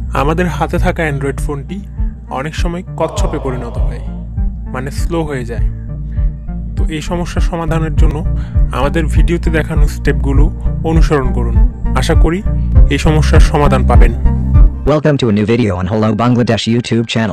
আমাদের হাতে থাকা অ্যান্ড্রয়েড ফোনটি অনেক সময় কচ্ছপে পরিণত হয়, মানে স্লো হয়ে যায়। তো এই সমস্যার সমাধানের জন্য আমাদের ভিডিওতে দেখানো স্টেপগুলো অনুসরণ করুন। আশা করি এই সমস্যার সমাধান পাবেন। Welcome to a new video on Hello Bangladesh YouTube channel.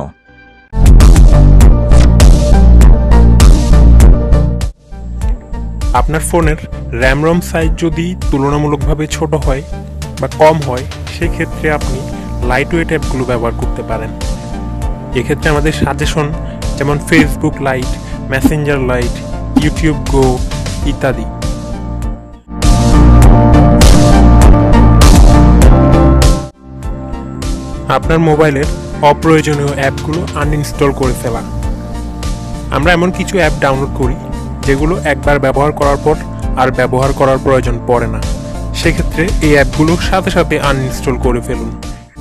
আপনার ফোনের র্যাম রম সাইজ যদি তুলনামূলকভাবে ছোট হয় বা কম হয়, সেক্ষেত্রে আপনি লাইট ওয়েট অ্যাপগুলো ব্যবহার করতে পারেন। এক্ষেত্রে আমাদের সাজেশন যেমন Facebook Lite, Messenger Lite, YouTube Go ইত্যাদি। আপনার মোবাইলের অপ্রয়োজনীয় অ্যাপগুলো আনইনস্টল করে ফেলা। আমরা এমন কিছু অ্যাপ ডাউনলোড করি যেগুলো একবার ব্যবহার করার পর আর ব্যবহার করার প্রয়োজন পড়ে না। সেক্ষেত্রে এই অ্যাপগুলো সাথে সাথে আনইনস্টল করে ফেলুন।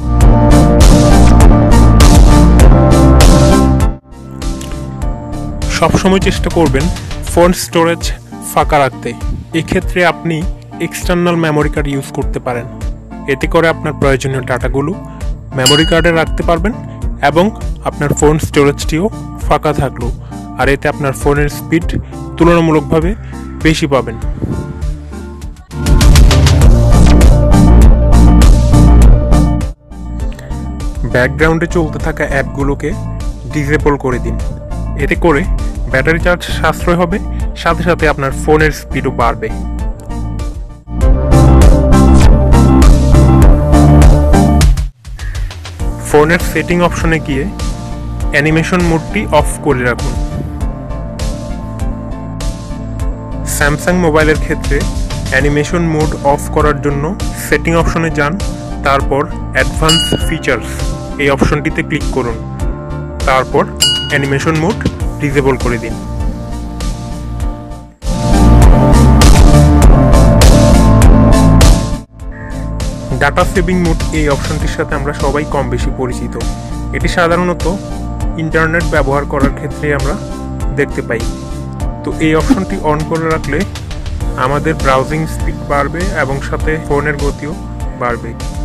সবসময় চেষ্টা করবেন ফোন স্টোরেজ ফাঁকা রাখতে। এক্ষেত্রে আপনি এক্সটার্নাল মেমোরি কার্ড ইউজ করতে পারেন। এতে করে আপনার প্রয়োজনীয় ডাটাগুলো মেমোরি কার্ডে রাখতে পারবেন এবং আপনার ফোন স্টোরেজটিও ফাঁকা থাকলো, আর এতে আপনার ফোনের স্পিড তুলনামূলকভাবে বেশি পাবেন। ব্যাকগ্রাউন্ডে চলতে থাকা অ্যাপগুলোকে ডিসেবল করে দিন। এতে করে ব্যাটারি চার্জ সাশ্রয় হবে, সাথে সাথে আপনার ফোনের স্পিডও বাড়বে। ফোনের সেটিং অপশনে গিয়ে অ্যানিমেশন মোডটি অফ করে রাখুন। স্যামসাং মোবাইলের ক্ষেত্রে অ্যানিমেশন মোড অফ করার জন্য সেটিং অপশনে যান, তারপর অ্যাডভান্স ফিচার্স এই অপশনটিতে ক্লিক করুন, তারপর অ্যানিমেশন মোড ডিসেবল করে দিন। ডাটা সেভিং মোড এই অপশনটির সাথে আমরা সবাই কম বেশি পরিচিত। এটি সাধারণত ইন্টারনেট ব্যবহার করার ক্ষেত্রে আমরা দেখতে পাই। তো এই অপশনটি অন করে রাখলে আমাদের ব্রাউজিং স্পিড বাড়বে এবং সাথে ফোনের গতিও বাড়বে।